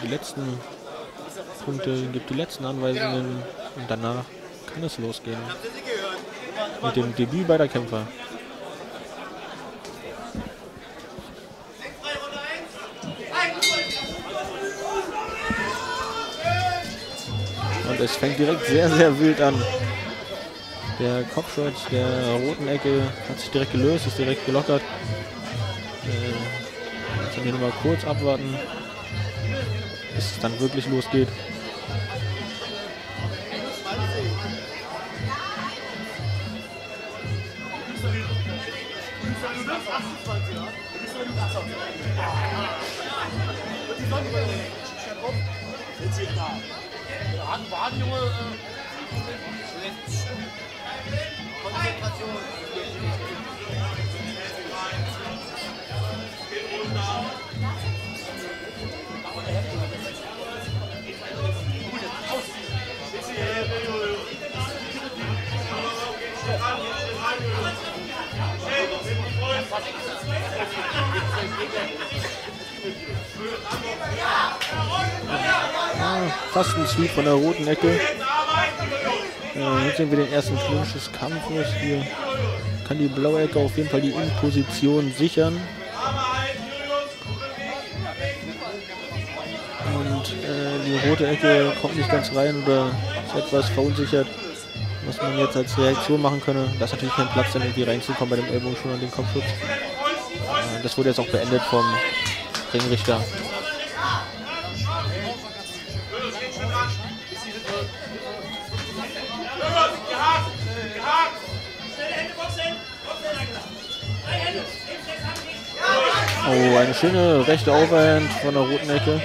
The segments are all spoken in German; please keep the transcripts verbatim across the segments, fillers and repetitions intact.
die letzten Punkte, gibt die letzten Anweisungen und danach kann es losgehen. Mit dem Debüt beider Kämpfer. Und es fängt direkt sehr, sehr wild an. Der Kopfshot der roten Ecke hat sich direkt gelöst, ist direkt gelockert. Äh, jetzt wir nur mal kurz abwarten, bis es dann wirklich losgeht. Ja, fast ein Sweep von der roten Ecke. Äh, jetzt sehen wir den ersten Clinch des Kampfes. Hier kann die blaue Ecke auf jeden Fall die Innenposition sichern. Und äh, die rote Ecke kommt nicht ganz rein oder ist etwas verunsichert, was man jetzt als Reaktion machen könne. Da ist natürlich kein Platz, dann irgendwie reinzukommen bei dem Ellbogen schon an den Kopfschutz. Äh, das wurde jetzt auch beendet vom Ringrichter. Oh, eine schöne rechte Overhand von der roten Ecke.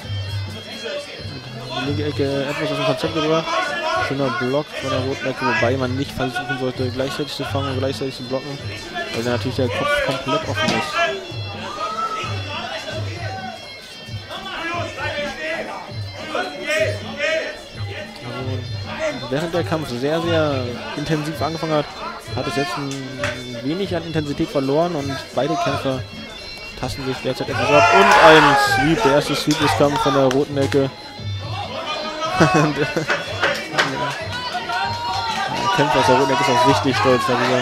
Die linke Ecke etwas aus dem Konzept gebracht. Schöner Block von der roten Ecke, wobei man nicht versuchen sollte, gleichzeitig zu fangen und gleichzeitig zu blocken, weil dann natürlich der Kopf komplett offen ist. Also, während der Kampf sehr, sehr intensiv angefangen hat, hat es jetzt ein wenig an Intensität verloren und beide Kämpfer tasten sich derzeit etwas ab. Und ein Sweep, der erste Sweep des Kampfes von der roten Ecke. Der Kämpfer aus der roten Ecke ist auch richtig stolz darüber.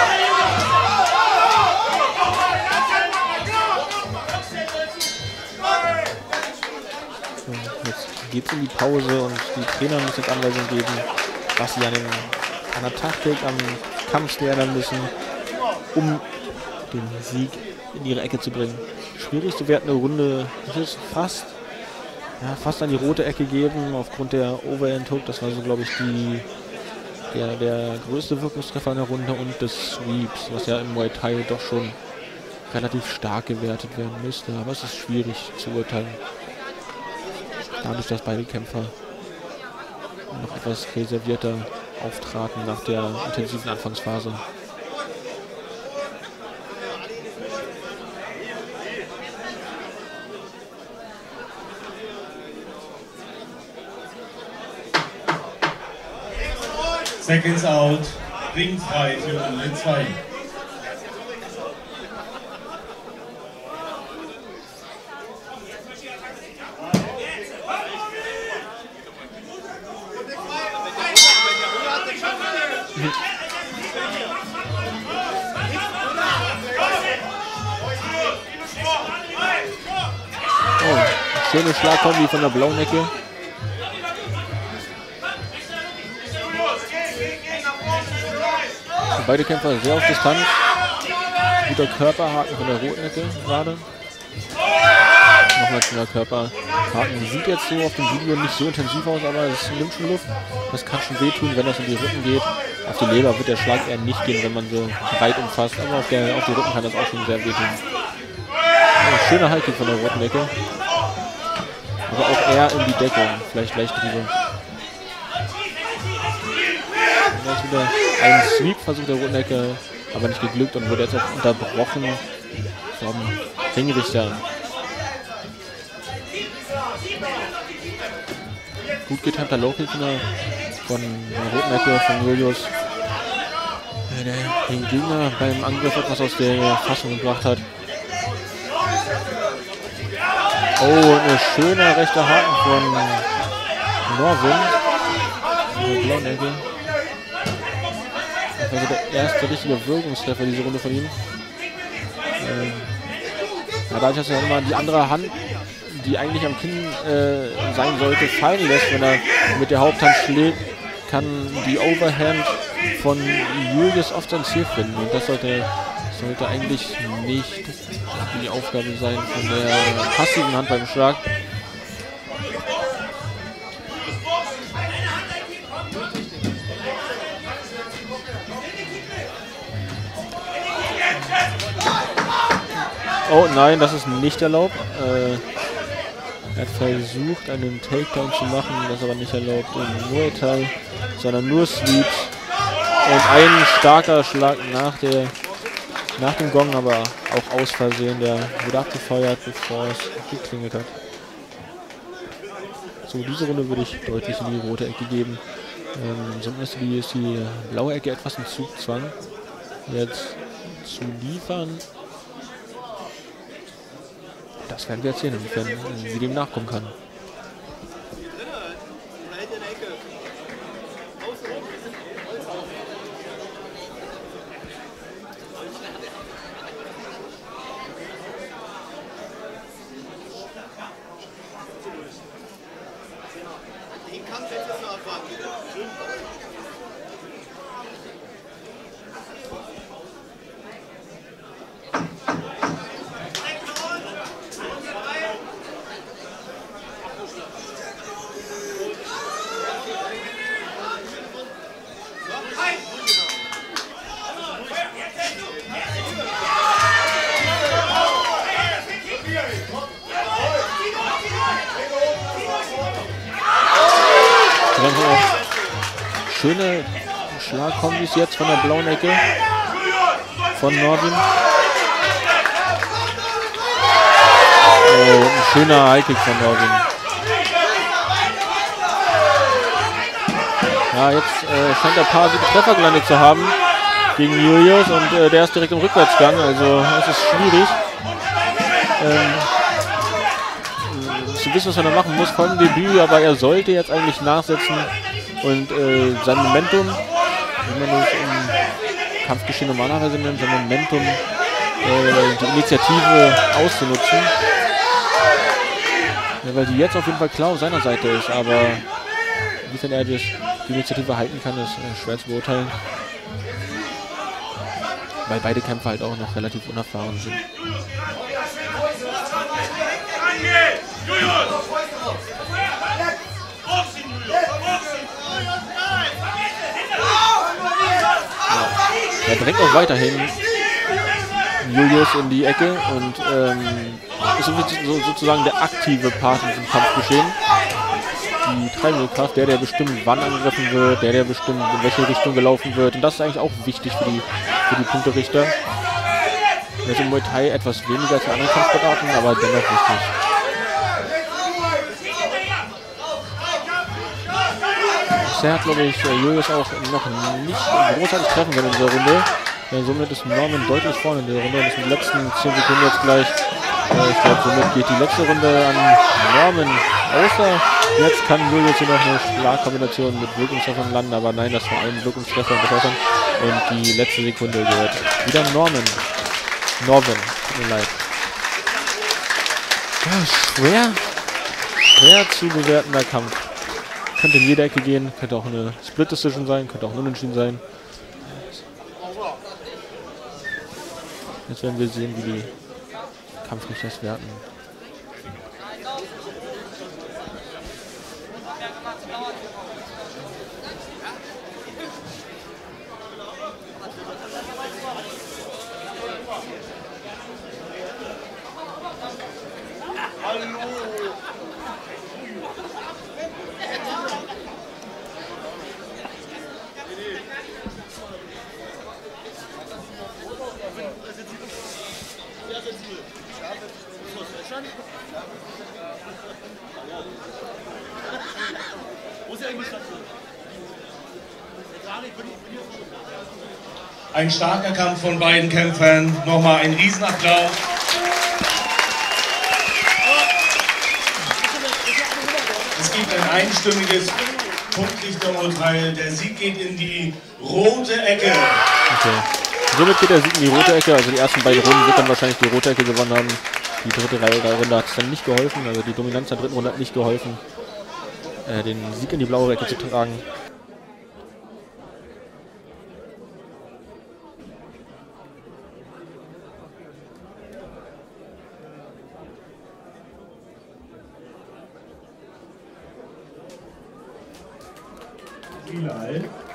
So, jetzt geht es in die Pause und die Trainer müssen jetzt Anweisungen geben, was sie an, den, an der Taktik, am Kampfstil ändern müssen, um den Sieg in ihre Ecke zu bringen. Schwierig zu wertende Runde ist fast, ja, fast an die rote Ecke geben, aufgrund der Overhand Hook. Das war so, glaube ich, die, der, der größte Wirkungstreffer in der Runde und des Sweeps, was ja im Muay Thai doch schon relativ stark gewertet werden müsste. Aber es ist schwierig zu urteilen. Dadurch, dass beide Kämpfer noch etwas reservierter auftraten nach der intensiven Anfangsphase. Seconds out, ringfrei für Runde zwei. Oh, schöne Schlagkombi von der blauen Ecke. Beide Kämpfer sehr auf Distanz. Guter Körperhaken von der roten Ecke gerade. Nochmal schöner Körperhaken. Sieht jetzt so auf dem Video nicht so intensiv aus, aber es nimmt schon Luft. Das kann schon wehtun, wenn das in die Rücken geht. Auf die Leber wird der Schlag eher nicht gehen, wenn man so weit umfasst. Aber auf, der, auf die Rücken kann das auch schon sehr wehtun. Oh, schöner Halbkick von der roten Ecke. Aber auch eher in die Deckung. Vielleicht leicht drüber. Und jetzt wieder ein Sweep versucht der roten Ecke, aber nicht geglückt und wurde jetzt auch unterbrochen vom Ringrichter. Gut getimter Low-Kick von der roten Ecke von Julius, der den Gegner beim Angriff etwas aus der Fassung gebracht hat. Oh, eine schöne rechte Haken von Norvin. Blauen Ecke. Das war also der erste richtige Wirkungstreffer diese Runde von ihm. Ähm, ja, dadurch, dass er immer die andere Hand, die eigentlich am Kinn äh, sein sollte, fallen lässt, wenn er mit der Haupthand schlägt, kann die Overhand von Julius oft sein Ziel finden. Und das sollte, sollte eigentlich nicht die Aufgabe sein von der passiven Hand beim Schlag. Oh nein, das ist nicht erlaubt. Äh, er hat versucht, einen Takedown zu machen, das aber nicht erlaubt im Muay Thai, sondern nur Sweeps. Und ein starker Schlag nach, der, nach dem Gong, aber auch aus Versehen. Der wurde abgefeuert, bevor es geklingelt hat. So, diese Runde würde ich deutlich in die rote Ecke geben. Ähm, sonst ist die, ist die blaue Ecke etwas im Zugzwang. Jetzt zu liefern. Das werden wir jetzt sehen, inwiefern sie dem nachkommen kann. Schöne Schlagkombis jetzt von der blauen Ecke von Norvin. Oh, ein schöner High-Kick von Norvin. Ja, jetzt äh, scheint der Paar sieben Treffer gelandet zu haben gegen Julius und äh, der ist direkt im Rückwärtsgang, also es ist schwierig. Ähm, zu wissen, was er da machen muss vor dem Debüt, aber er sollte jetzt eigentlich nachsetzen und äh, sein Momentum, wie man es im Kampfgeschehen normalerweise nennt, sein Momentum, äh, die Initiative auszunutzen. Ja, weil die jetzt auf jeden Fall klar auf seiner Seite ist, aber inwiefern er das, die Initiative halten kann, ist äh, schwer zu beurteilen. Weil beide Kämpfer halt auch noch relativ unerfahren sind. Er drängt auch weiterhin Julius in die Ecke und ähm, ist so, sozusagen der aktive Part in diesem Kampfgeschehen. Die treibende Kraft, der, der bestimmt wann angegriffen wird, der, der bestimmt in welche Richtung gelaufen wird. Und das ist eigentlich auch wichtig für die, für die Punkterichter. Das ist im Muay Thai etwas weniger als für andere Kampfsportarten, aber dennoch wichtig. Bisher hat, glaube ich, Julius auch noch nicht großartig treffen können in dieser Runde. Ja, somit ist Norman deutlich vorne in der Runde. Das sind die letzten zehn Sekunden jetzt gleich. Äh, ich glaube, somit geht die letzte Runde an Norman. Außer jetzt kann Julius hier noch eine Schlagkombination mit Wirkungstreffern landen. Aber nein, das war ein Wirkungstreffer und die letzte Sekunde gehört wieder Norman. Norman, tut mir leid. Ja, schwer, schwer zu bewertender Kampf. Könnte in jede Ecke gehen, könnte auch eine Split Decision sein, könnte auch ein Unentschieden sein. Jetzt werden wir sehen, wie die Kampfrichter das werten. Ein starker Kampf von beiden Kämpfern. Nochmal ein Riesenapplaus. gibt ein einstimmiges Punktrichterurteil. Der Sieg geht in die rote Ecke. Okay. Somit geht der Sieg in die rote Ecke. Also die ersten beiden Runden wird dann wahrscheinlich die rote Ecke gewonnen haben. Die dritte Reihe der Runde hat es dann nicht geholfen. Also die Dominanz der dritten Runde hat nicht geholfen, äh, den Sieg in die blaue Ecke zu tragen. Bilal.